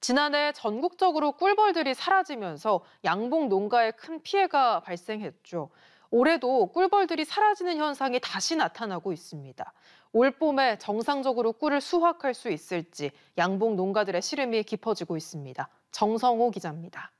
지난해 전국적으로 꿀벌들이 사라지면서 양봉 농가에 큰 피해가 발생했죠. 올해도 꿀벌들이 사라지는 현상이 다시 나타나고 있습니다. 올 봄에 정상적으로 꿀을 수확할 수 있을지 양봉 농가들의 시름이 깊어지고 있습니다. 정성호 기자입니다.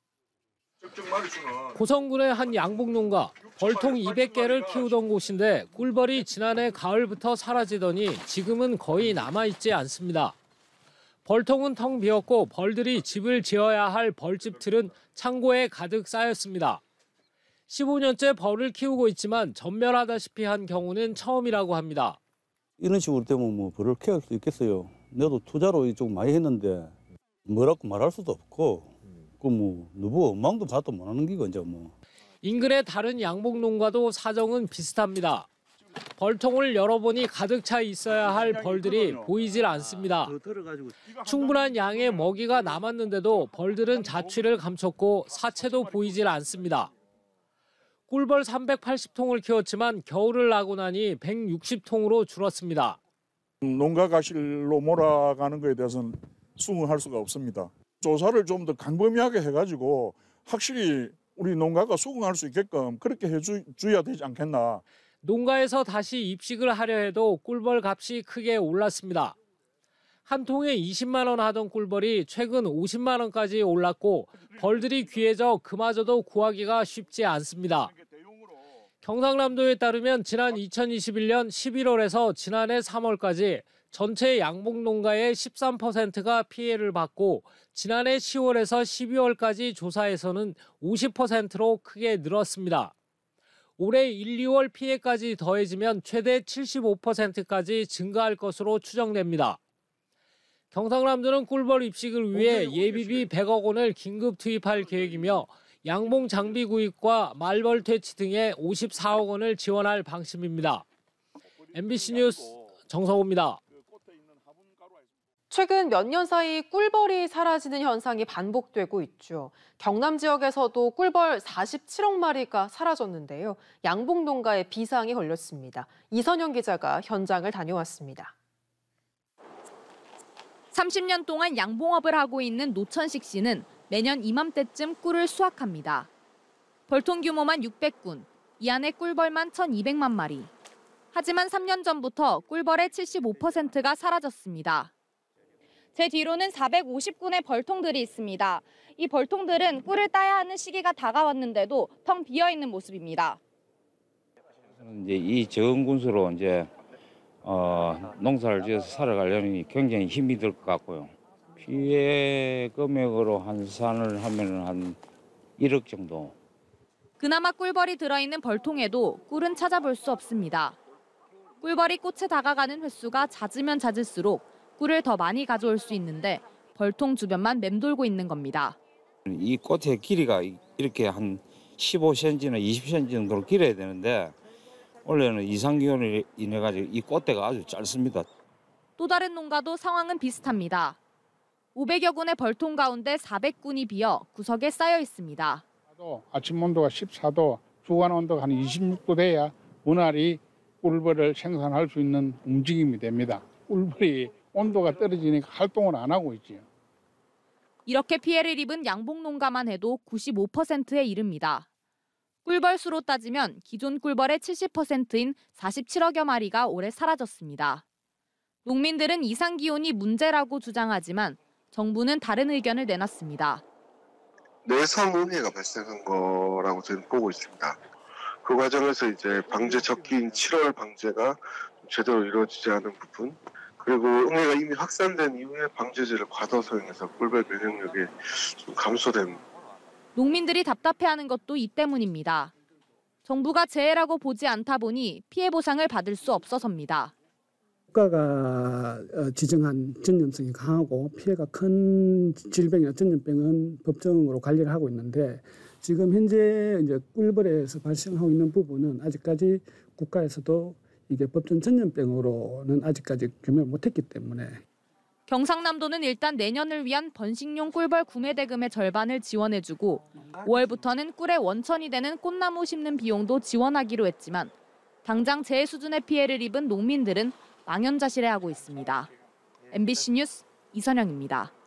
고성군의 한 양봉 농가, 벌통 200개를 키우던 곳인데 꿀벌이 지난해 가을부터 사라지더니 지금은 거의 남아있지 않습니다. 벌통은 텅 비었고 벌들이 집을 지어야 할 벌집틀은 창고에 가득 쌓였습니다. 15년째 벌을 키우고 있지만 전멸하다시피 한 경우는 처음이라고 합니다. 이런 식으로 되면 뭐 벌을 키울 수 있겠어요. 나도 투자로 좀 많이 했는데 뭐라고 말할 수도 없고 그 뭐 누구 원망도 받도 못하는 기고 이제 뭐. 인근의 다른 양봉 농가도 사정은 비슷합니다. 벌통을 열어보니 가득 차 있어야 할 벌들이 보이질 않습니다. 충분한 양의 먹이가 남았는데도 벌들은 자취를 감췄고 사체도 보이질 않습니다. 꿀벌 380통을 키웠지만 겨울을 나고 나니 160통으로 줄었습니다. 농가 가실로 몰아가는 것에 대해서는 수긍할 수가 없습니다. 조사를 좀 더 광범위하게 해가지고 확실히 우리 농가가 수긍할 수 있게끔 그렇게 해줘야 되지 않겠나. 농가에서 다시 입식을 하려 해도 꿀벌 값이 크게 올랐습니다. 한 통에 20만 원 하던 꿀벌이 최근 50만 원까지 올랐고 벌들이 귀해져 그마저도 구하기가 쉽지 않습니다. 경상남도에 따르면 지난 2021년 11월에서 지난해 3월까지 전체 양봉 농가의 13%가 피해를 받고 지난해 10월에서 12월까지 조사에서는 50%로 크게 늘었습니다. 올해 1, 2월 피해까지 더해지면 최대 75%까지 증가할 것으로 추정됩니다. 경상남도는 꿀벌 입식을 위해 예비비 100억 원을 긴급 투입할 계획이며 양봉 장비 구입과 말벌 퇴치 등에 54억 원을 지원할 방침입니다. MBC 뉴스 정성호입니다. 최근 몇 년 사이 꿀벌이 사라지는 현상이 반복되고 있죠. 경남 지역에서도 꿀벌 47억 마리가 사라졌는데요. 양봉 농가에 비상이 걸렸습니다. 이선영 기자가 현장을 다녀왔습니다. 30년 동안 양봉업을 하고 있는 노천식 씨는 매년 이맘때쯤 꿀을 수확합니다. 벌통 규모만 600군, 이 안에 꿀벌만 1,200만 마리. 하지만 3년 전부터 꿀벌의 75%가 사라졌습니다. 제 뒤로는 450군의 벌통들이 있습니다. 이 벌통들은 꿀을 따야 하는 시기가 다가왔는데도 텅 비어 있는 모습입니다. 이제 이 적은 군수로 이제 농사를 지어서 살아가려니 굉장히 힘이 들 것 같고요. 피해 금액으로 환산을 하면 한 1억 정도. 그나마 꿀벌이 들어있는 벌통에도 꿀은 찾아볼 수 없습니다. 꿀벌이 꽃에 다가가는 횟수가 잦으면 잦을수록 꿀을 더 많이 가져올 수 있는데 벌통 주변만 맴돌고 있는 겁니다. 이 꽃의 길이가 이렇게 한 15cm나 20cm 정도로 길어야 되는데 원래는 이상기온으로 인해 가지고 이 꽃대가 아주 짧습니다. 또 다른 농가도 상황은 비슷합니다. 500여 군의 벌통 가운데 400군이 비어 구석에 쌓여 있습니다. 아침 온도가 14도, 주간 온도가 한 26도 돼야 원활히 꿀벌을 생산할 수 있는 움직임이 됩니다. 꿀벌이 온도가 떨어지니까 활동을 안 하고 있지요. 이렇게 피해를 입은 양봉 농가만 해도 95%에 이릅니다. 꿀벌 수로 따지면 기존 꿀벌의 70%인 47억여 마리가 올해 사라졌습니다. 농민들은 이상 기온이 문제라고 주장하지만 정부는 다른 의견을 내놨습니다. 내성응해가 발생한 거라고 저는 보고 있습니다. 그 과정에서 이제 방제 적기인 7월 방제가 제대로 이루어지지 않은 부분, 그리고 응해가 이미 확산된 이후에 방제제를 과도 사용해서 꿀벌 면역력이 좀 감소된. 농민들이 답답해하는 것도 이 때문입니다. 정부가 재해라고 보지 않다 보니 피해 보상을 받을 수 없어서입니다. 국가가 지정한 전염성이 강하고 피해가 큰 질병이나 전염병은 법정으로 관리를 하고 있는데 지금 현재 이제 꿀벌에서 발생하고 있는 부분은 아직까지 국가에서도 이게 법정 전염병으로는 아직까지 규명을 못했기 때문에. 경상남도는 일단 내년을 위한 번식용 꿀벌 구매 대금의 절반을 지원해주고 5월부터는 꿀의 원천이 되는 꽃나무 심는 비용도 지원하기로 했지만 당장 재해 수준의 피해를 입은 농민들은 망연자실해하고 있습니다. MBC 뉴스 이선영입니다.